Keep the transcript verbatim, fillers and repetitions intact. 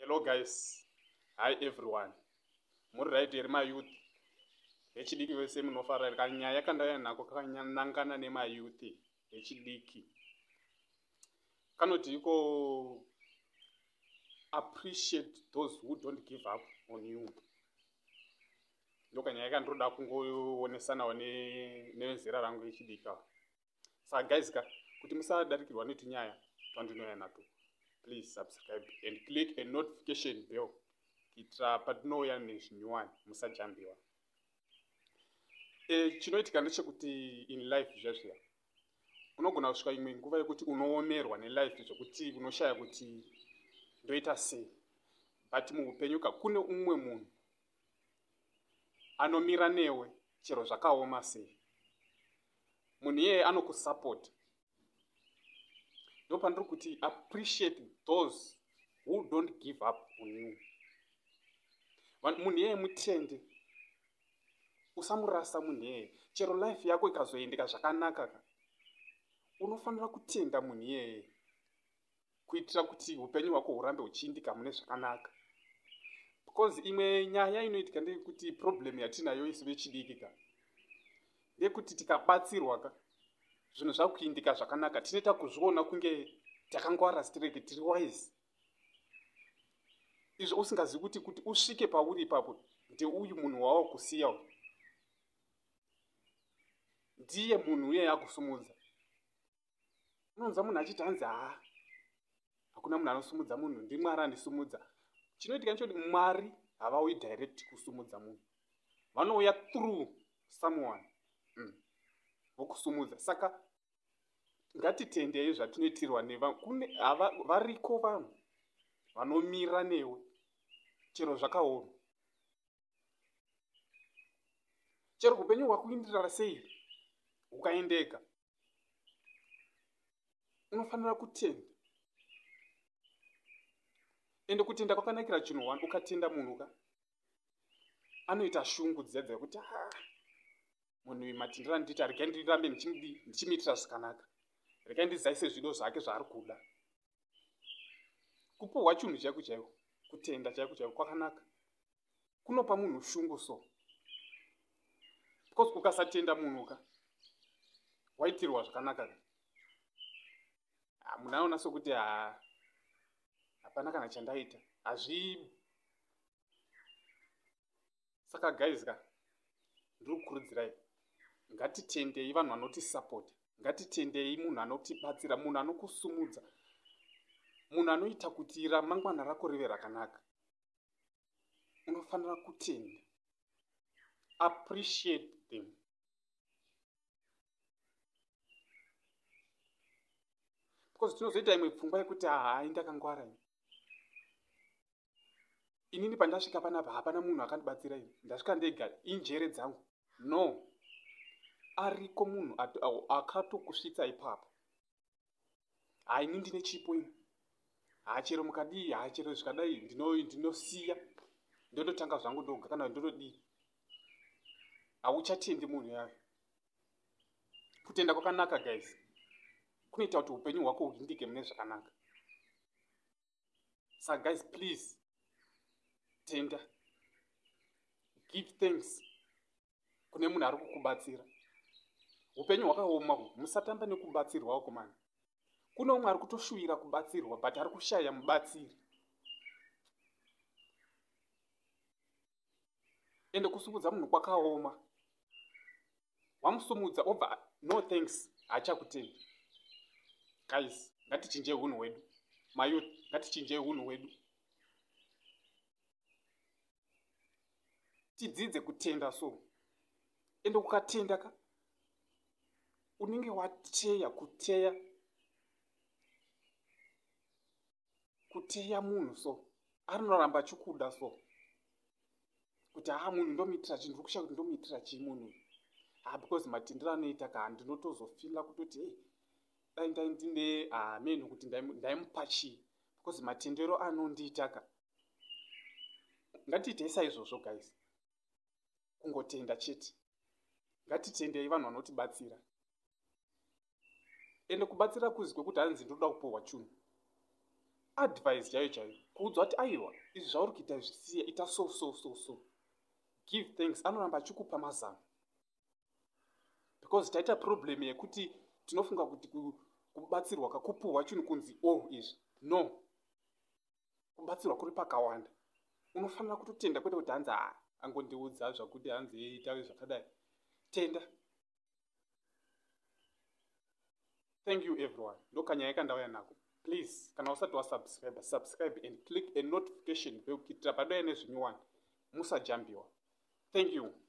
Hello guys, hi everyone. Muri right here my youth. Echidiki wese munofara kanya yakandaya nako kanyanangana nema youth. Echidiki. Kanoti iko appreciate those who don't give up on you. Ndokanya yakandoda kungoonesa one nezera rangu echidika. Sa guys ka kuti musadarikirwa netunyaya twandinoya nato. Please subscribe and click a notification bell. Kitira patinouya nezvinyuwani musajambiwa. E, chinoitika ndechekuti in life zvazviya unogona kusvika imwe nguva yekuti unoomerwa nelife zvokuti unoshaya kuti ndoita sei, but muupenyu ka kune umwe munhu anomira newe chero zvakaoma sei. Munhu iyeye anokusupport. Ndo pandiri kuti appreciate those who don't give up on you. Munhu iyeye mutende, usamurasa munhu iyeye. Chero life yako ikazoendeka zvakanaka ka, unofanira kutenda munhu iyeye kuitira kuti upenyu hwako hurambe huchiindika mune zvakanaka. Because imwe nyaya inoitika ndeyekuti problem yatinayo isi vechidiki ka, ndeyekuti tikabatsirwa ka zvinhu zvakuindika zvakanaka tinoita kuzviona kunge takangwara strike tiri wise. Izvo usingazivi kuti kuti usvike pauri ipapo ndeuyu munhu wawa kusiya ndiye munhu uye akusumudza. Unonzwa munhu achiti hanzi haa hakuna munhu anosumudza munhu, ndimwari andisumudza. Chinoitika nechoti Mwari havauyi direct kusumudza munhu, vanouya through someone mm. vokusumudza. Saka ngatitendei zvatinoitirwa neva. Kune hava variko vanhu vanomira newe chero zvakaoma, chero upenyu hwakuindirira sei ukaendeka, unofanira kutenda. Ende kutenda kwakanakira chinhu wani. Ukatenda munhu ka anoita shungu dzedza yekuti ah munhu uyu matendero andita regai ndirambe ndichimuitira zvakanaka, regai ndizaise zvido zvake zvaari kuda. Kupuhwa chinhu chaiko chaiko, kutenda chaiko chaiko kwakanaka, kunopa munhu shungu so. Because ukasatenda munhu ka waitirwa zvakanaka ka, munhu anoona sokuti ha hapana kana chandaita, hazvibi. Saka guys ka ndiri kukurudzirai, ngatitendei vanhu vanotisapota, ngatitendei munhu anotibatsira, munhu anokusumudza, munhu anoita kuti ramangwana rako rive rakanaka. Unofanira kutenda. Appreciate them. Because tinozoita imwe pfungwa yekuti hai ndakangwara ini, inini pandasvika panapa hapana munhu akandibatsira ini, ndasvika ndega injere dzangu. No, ariko munhu akatokusvitsa ipapo. Hai ini ndine chipo ini, haa chero mukadii, haa chero zvikadai ndinosiya ndondotanga zvangu ndoga kana ndondodii. Hauchatendi munhu yayo. Kutenda kwakanaka guys, kunoita kuti upenyu hwako huindike mune zvakanaka. Saka guys please tenda, give thanks kune munhu ari kukubatsira. Upenyu hwakaoma musatamba nekubatsirwa kumana. Kuno umwe ari kutoshuvira kubatsirwa but ari kushaya mubatsiri. Ende kusumudza munhu kwakaoma. Wamusumudza obva no thanks, hachakutendi. Guys, ngatichinjei hunhu hwedu. My youth, ngatichinjei hunhu hwedu. Tidzidze kutenda so. Ende ukatenda ka unenge wateya, kuteya kuteya munhu so arinoramba chikuda so kuti haa munhu ndomuitira chinhu, ndirikusha kuti ndomuitira chii munhu. Ah, because matendero anoita ka ndinotozofila kutoti hey, dai ndai ndine amenhu kuti ndaimupa chii, because matendero anondiita ka. Ngatiitei saizvozvo guys, kungotenda chete. Ngatitendei vanhu vanotibatsira. Ende kubatsira kuzi kwekuti hanzi ndoda kupuhwa chinhu. Advice chaiyo chaiyo. kuudzwa kuti aiwa izvi zvauri kuita zvisiya ita so so so so. Give thanks. Anoramba achikupa mazano. Because taita problem yekuti tinofunga kuti kubatsirwa kakupuhwa chinhu kunzi oh izvi. No. Kubatsirwa kuri pakawanda. Unofanira kutotenda kwete kuti hanzi ah angondiudza zvakuti hanzi itawe zvakadai. Tenda. Thank you everyone. Ndokanyaya kandauya nako. Please, kana usati wasubscribe, subscribe and click a notification bell kuitira padauya nezvinyuwani. Musajambiwa. Thank you.